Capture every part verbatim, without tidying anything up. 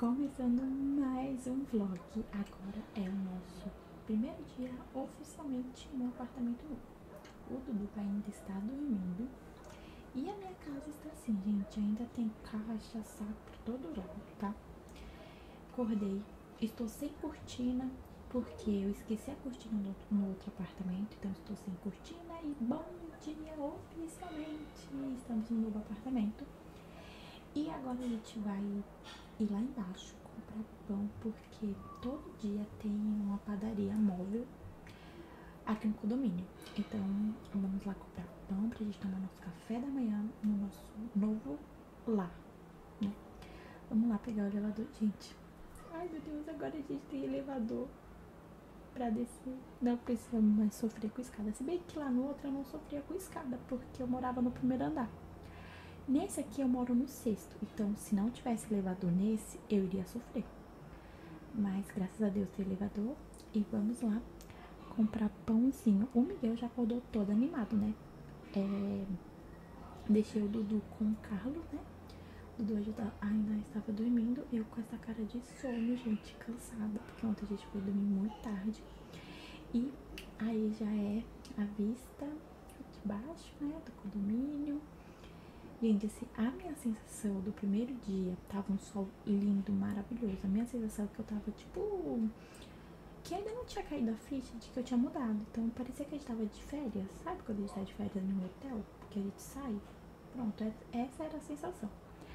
Começando mais um vlog. Agora é o nosso primeiro dia oficialmente no apartamento novo. O Dudu ainda está dormindo e a minha casa está assim, gente. Ainda tem caixa, saco por todo lado, tá? Acordei, estou sem cortina porque eu esqueci a cortina no, no outro apartamento, então estou sem cortina. E bom dia oficialmente, estamos no novo apartamento. E agora a gente vai ir lá embaixo comprar pão, porque todo dia tem uma padaria móvel aqui no condomínio. Então vamos lá comprar pão pra gente tomar nosso café da manhã no nosso novo lar, né? Vamos lá pegar o elevador, gente. Ai meu Deus, agora a gente tem elevador pra descer. Não precisamos mais sofrer com escada. Se bem que lá no outro eu não sofria com escada, porque eu morava no primeiro andar. Nesse aqui eu moro no sexto, então se não tivesse elevador nesse, eu iria sofrer. Mas graças a Deus tem elevador e vamos lá comprar pãozinho. O Miguel já acordou todo animado, né? É... Deixei o Dudu com o Carlos, né? O Dudu ainda estava dormindo, eu com essa cara de sono, gente, cansada, porque ontem a gente foi dormir muito tarde. E aí já é a vista de baixo, né, do condomínio. Gente, assim, a minha sensação do primeiro dia tava um sol lindo, maravilhoso. A minha sensação é que eu tava, tipo, que ainda não tinha caído a ficha de que eu tinha mudado. Então parecia que a gente tava de férias. Sabe quando a gente tá de férias no hotel? Que a gente sai? Pronto, essa era a sensação.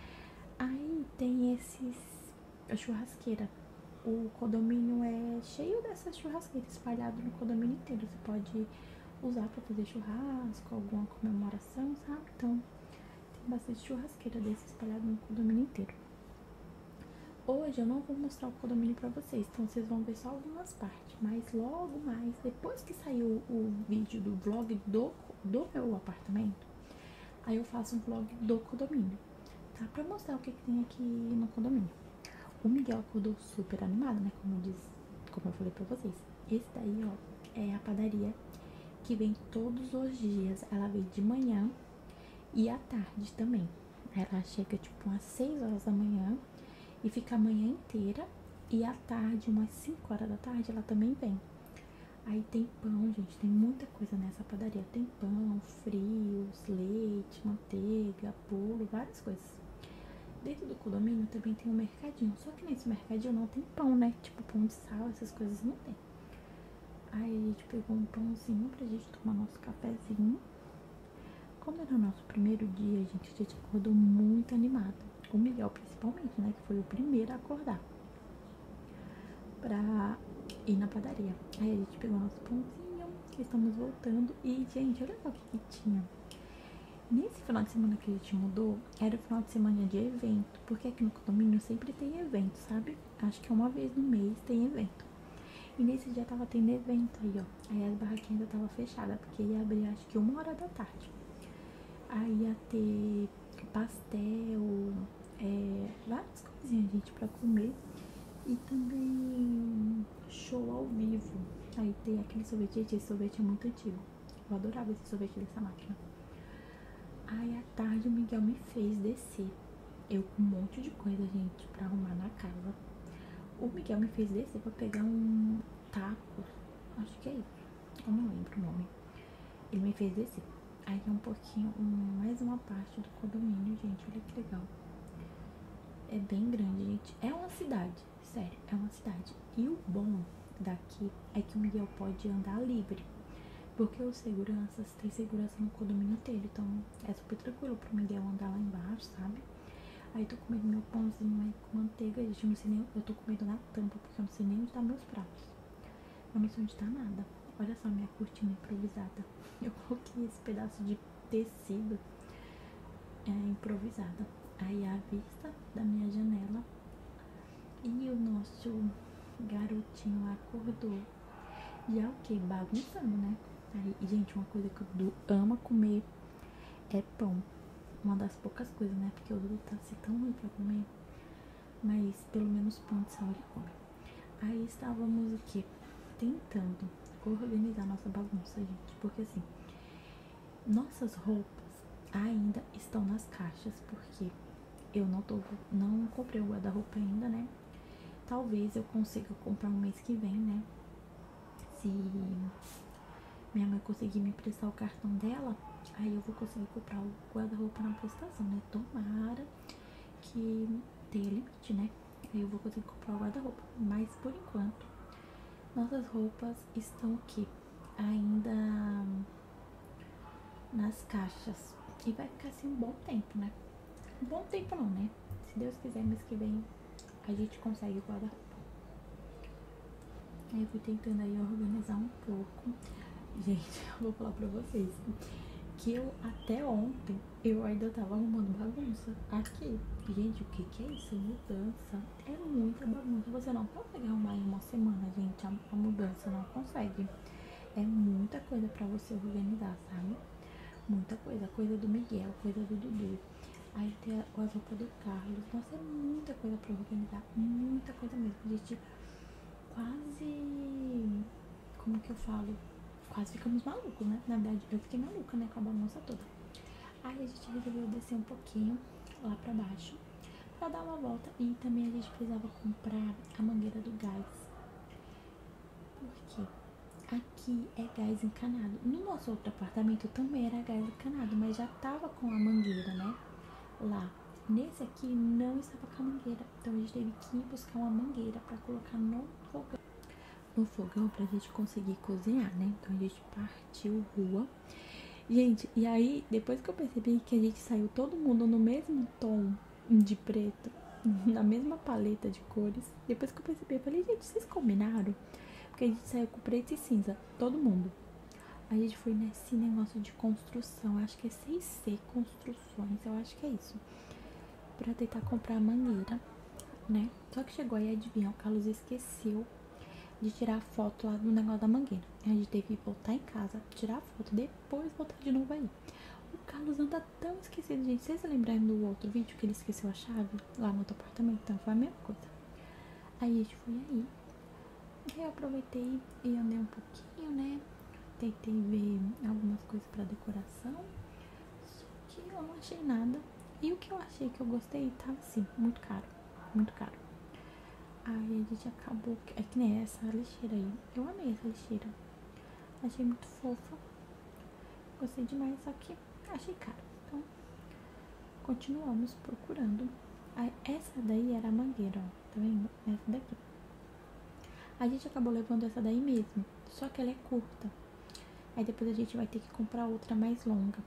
Aí tem esses... a churrasqueira. O condomínio é cheio dessas churrasqueiras espalhadas no condomínio inteiro. Você pode usar pra fazer churrasco, alguma comemoração, sabe? Então... bastante churrasqueira desse espalhado no condomínio inteiro. Hoje eu não vou mostrar o condomínio pra vocês, então vocês vão ver só algumas partes. Mas logo mais, depois que saiu o vídeo do vlog do, do meu apartamento, aí eu faço um vlog do condomínio, tá? Pra mostrar o que, que tem aqui no condomínio. O Miguel acordou super animado, né? Como eu, disse, como eu falei pra vocês. Esse daí, ó, é a padaria que vem todos os dias. Ela vem de manhã e à tarde também. Ela chega tipo umas seis horas da manhã e fica a manhã inteira. E à tarde, umas cinco horas da tarde, ela também vem. Aí tem pão, gente, tem muita coisa nessa padaria. Tem pão, frios, leite, manteiga, bolo, várias coisas. Dentro do condomínio também tem um mercadinho. Só que nesse mercadinho não tem pão, né? Tipo pão de sal, essas coisas não tem. Aí a gente pegou um pãozinho pra gente tomar nosso cafezinho. Como era o nosso primeiro dia, gente, a gente acordou muito animada. O Miguel, principalmente, né? Que foi o primeiro a acordar pra ir na padaria. Aí a gente pegou nosso pãozinho, estamos voltando. E, gente, olha só o que, que tinha. Nesse final de semana que a gente mudou, era o final de semana de evento. Porque aqui no condomínio sempre tem evento, sabe? Acho que uma vez no mês tem evento. E nesse dia tava tendo evento aí, ó. Aí as barraquinhas ainda tava fechada, porque ia abrir acho que uma hora da tarde. Aí ia ter pastel, é, várias coisinhas, gente, pra comer. E também show ao vivo. Aí tem aquele sorvete, gente, esse sorvete é muito antigo. Eu adorava esse sorvete dessa máquina. Aí à tarde o Miguel me fez descer. Eu com um monte de coisa, gente, pra arrumar na casa. O Miguel me fez descer pra pegar um taco. Acho que é isso. Eu não lembro o nome. Ele me fez descer. Aí é um pouquinho, um, mais uma parte do condomínio, gente, olha que legal. É bem grande, gente. É uma cidade, sério, é uma cidade. E o bom daqui é que o Miguel pode andar livre. Porque os seguranças, tem segurança no condomínio inteiro, então é super tranquilo pro Miguel andar lá embaixo, sabe? Aí tô comendo meu pãozinho aí com manteiga, gente, eu não sei nem, eu tô comendo na tampa, porque eu não sei nem onde tá meus pratos. Eu não sei onde tá nada. Olha só minha cortina improvisada. Eu coloquei esse pedaço de tecido é, improvisada. Aí a vista da minha janela. E o nosso garotinho acordou. Já o que? Bagunçando, né? Aí, gente, uma coisa que o Dudu ama comer é pão. Uma das poucas coisas, né? Porque o Dudu tá assim tão ruim pra comer. Mas pelo menos pão de sal ele come. Aí estávamos o quê? Tentando organizar nossa bagunça, gente, porque assim, nossas roupas ainda estão nas caixas, porque eu não tô, não comprei o guarda-roupa ainda, né? Talvez eu consiga comprar um mês que vem, né? Se minha mãe conseguir me emprestar o cartão dela, aí eu vou conseguir comprar o guarda-roupa na prestação, né? Tomara que tenha limite, né? Aí eu vou conseguir comprar o guarda-roupa. Mas por enquanto, nossas roupas estão aqui, ainda nas caixas. E vai ficar assim um bom tempo, né? Um bom tempo não, né? Se Deus quiser, mês que vem a gente consegue o guarda-roupa. Aí eu fui tentando aí organizar um pouco. Gente, eu vou falar pra vocês que eu, até ontem, eu ainda tava arrumando bagunça aqui. Gente, o que que é isso? Mudança. É muita bagunça. Você não consegue arrumar em uma semana, gente. A, a mudança não consegue. É muita coisa pra você organizar, sabe? Muita coisa. Coisa do Miguel, coisa do Dudu. Aí tem as roupas do Carlos. Nossa, é muita coisa pra organizar. Muita coisa mesmo. Gente, quase... Como que eu falo? Quase ficamos malucos, né? Na verdade, eu fiquei maluca, né? Com a bagunça toda. Aí a gente resolveu descer um pouquinho lá pra baixo pra dar uma volta. E também a gente precisava comprar a mangueira do gás. Por quê? Aqui é gás encanado. No nosso outro apartamento também era gás encanado, mas já tava com a mangueira, né? Lá. Nesse aqui não estava com a mangueira. Então a gente teve que ir buscar uma mangueira pra colocar no fogão. No fogão pra gente conseguir cozinhar, né? Então a gente partiu rua. Gente, e aí, depois que eu percebi que a gente saiu todo mundo no mesmo tom de preto, na mesma paleta de cores, depois que eu percebi, eu falei, gente, vocês combinaram? Porque a gente saiu com preto e cinza, todo mundo. A gente foi nesse negócio de construção, acho que é seis C Construções, eu acho que é isso. Pra tentar comprar a mangueira, né? Só que chegou aí, adivinha, o Carlos esqueceu de tirar a foto lá do negócio da mangueira. A gente teve que voltar em casa, tirar a foto, depois voltar de novo aí. O Carlos anda tão esquecido, gente. Vocês lembraram do outro vídeo que ele esqueceu a chave lá no outro apartamento? Então foi a mesma coisa. Aí a gente foi aí. E eu aproveitei e andei um pouquinho, né? Tentei ver algumas coisas pra decoração. Só que eu não achei nada. E o que eu achei que eu gostei tava assim, muito caro. Muito caro. Aí a gente acabou... É que nem essa lixeira aí. Eu amei essa lixeira. Achei muito fofa. Gostei demais, só que achei caro. Então, continuamos procurando. Aí, essa daí era a mangueira, ó. Tá vendo? Essa daqui. A gente acabou levando essa daí mesmo. Só que ela é curta. Aí depois a gente vai ter que comprar outra mais longa.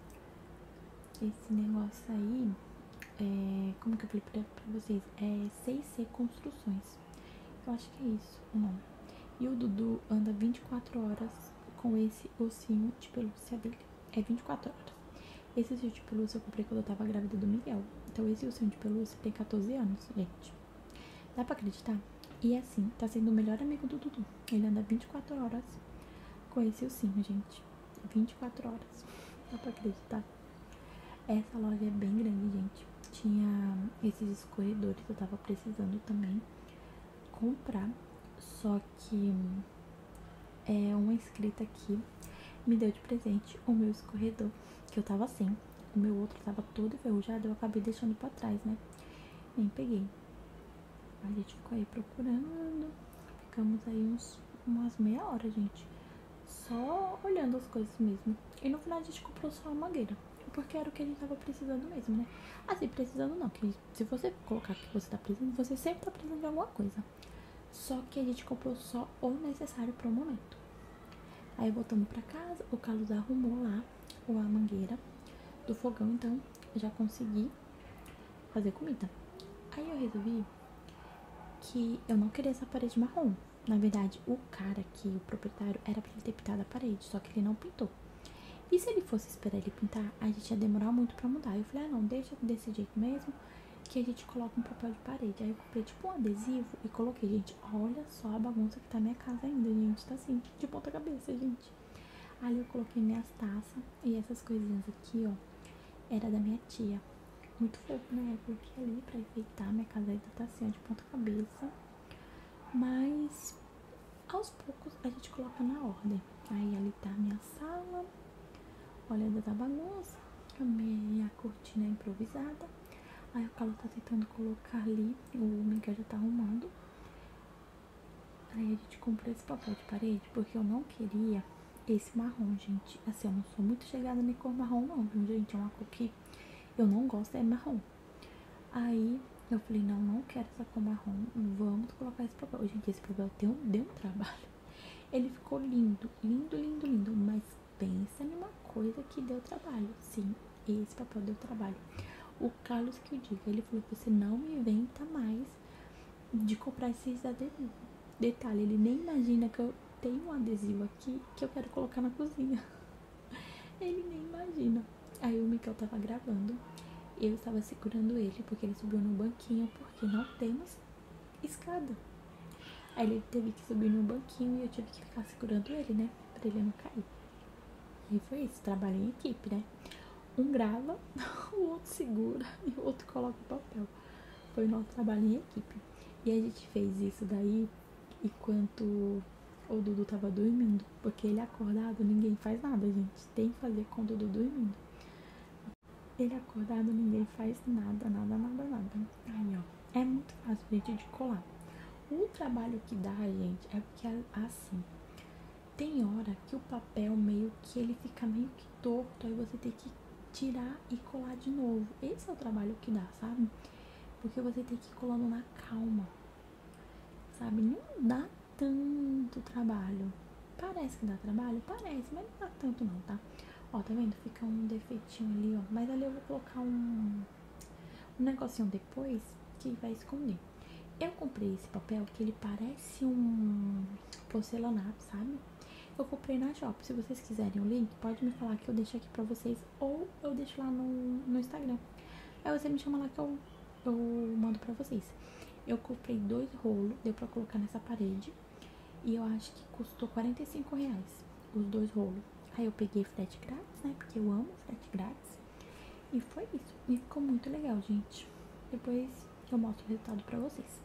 Esse negócio aí... É, como que eu falei pra, pra vocês? É seis C Construções. Eu acho que é isso o nome. E o Dudu anda vinte e quatro horas com esse ossinho de pelúcia dele. É vinte e quatro horas. Esse ossinho de pelúcia eu comprei quando eu tava grávida do Miguel. Então esse ossinho de pelúcia tem catorze anos, gente. Dá pra acreditar? E assim, tá sendo o melhor amigo do Dudu. Ele anda vinte e quatro horas com esse ossinho, gente. vinte e quatro horas. Dá pra acreditar? Essa loja é bem grande, gente. Tinha esses escorredores que eu tava precisando também comprar. Só que é, uma inscrita aqui me deu de presente o meu escorredor, que eu tava sem. O meu outro tava todo enferrujado, eu acabei deixando pra trás, né? Nem peguei. A gente ficou aí procurando. Ficamos aí uns, umas meia hora, gente. Só olhando as coisas mesmo. E no final a gente comprou só uma mangueira. Porque era o que a gente tava precisando mesmo, né? Assim, precisando não. Que se você colocar que você tá precisando, você sempre tá precisando de alguma coisa. Só que a gente comprou só o necessário pro momento. Aí voltamos pra casa, o Carlos arrumou lá a mangueira do fogão, então já consegui fazer comida. Aí eu resolvi que eu não queria essa parede marrom. Na verdade, o cara aqui, o proprietário, era pra ele ter pintado a parede, só que ele não pintou. E se ele fosse esperar ele pintar, a gente ia demorar muito pra mudar. Eu falei, ah não, deixa desse jeito mesmo, que a gente coloca um papel de parede. Aí eu comprei tipo um adesivo e coloquei, gente, olha só a bagunça que tá minha casa ainda, gente, tá assim, de ponta cabeça, gente. Aí eu coloquei minhas taças e essas coisinhas aqui, ó, era da minha tia. Muito fofo, né? Eu coloquei ali pra enfeitar, minha casa ainda tá assim, ó, de ponta cabeça. Mas aos poucos a gente coloca na ordem. Aí ali tá a minha sala. Olha, ainda tá bagunça. A minha cortina improvisada. Aí o Carlos tá tentando colocar ali, o Miguel já tá arrumando. Aí a gente comprou esse papel de parede porque eu não queria esse marrom, gente. Assim, eu não sou muito chegada na cor marrom não, viu, gente? É uma cor que eu não gosto, é marrom. Aí eu falei, não, não quero essa cor marrom, vamos colocar esse papel. Gente, esse papel deu, deu um trabalho. Ele ficou lindo, lindo, lindo, lindo, mas pensa numa coisa que deu trabalho. Sim, esse papel deu trabalho. O Carlos que o diga, ele falou que você não inventa mais de comprar esses adesivos. Detalhe, ele nem imagina que eu tenho um adesivo aqui que eu quero colocar na cozinha. Ele nem imagina. Aí o Miguel tava gravando, eu estava segurando ele porque ele subiu no banquinho, porque não temos escada. Aí ele teve que subir no banquinho e eu tive que ficar segurando ele, né, pra ele não cair. E foi isso, trabalho em equipe, né? Um grava, o outro segura e o outro coloca o papel. Foi o nosso trabalho em equipe. E a gente fez isso daí enquanto o Dudu tava dormindo, porque ele acordado, ninguém faz nada, gente. Tem que fazer com o Dudu dormindo. Ele acordado, ninguém faz nada, nada, nada, nada. Aí, ó, é muito fácil, gente, de colar. O trabalho que dá, gente, é porque, assim, tem hora que o papel meio que ele fica meio que torto, aí você tem que tirar e colar de novo. Esse é o trabalho que dá, sabe? Porque você tem que ir colando na calma, sabe? Não dá tanto trabalho. Parece que dá trabalho? Parece, mas não dá tanto não, tá? Ó, tá vendo? Fica um defeitinho ali, ó. Mas ali eu vou colocar um, um negocinho depois que vai esconder. Eu comprei esse papel que ele parece um porcelanato, sabe? Eu comprei na Shop. Se vocês quiserem o link, pode me falar que eu deixo aqui pra vocês. Ou eu deixo lá no, no Instagram. Aí você me chama lá que eu, eu mando pra vocês. Eu comprei dois rolos, deu pra colocar nessa parede. E eu acho que custou quarenta e cinco reais os dois rolos. Aí eu peguei frete grátis, né? Porque eu amo frete grátis. E foi isso. E ficou muito legal, gente. Depois eu mostro o resultado pra vocês.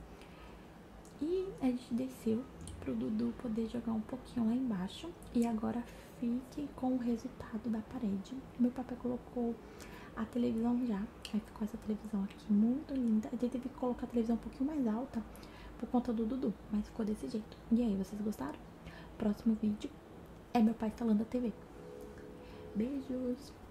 E a gente desceu pro Dudu poder jogar um pouquinho lá embaixo. E agora fique com o resultado da parede. Meu papai colocou a televisão já. Aí ficou essa televisão aqui muito linda. Eu teve que colocar a televisão um pouquinho mais alta por conta do Dudu, mas ficou desse jeito. E aí, vocês gostaram? Próximo vídeo é meu pai instalando a T V. Beijos!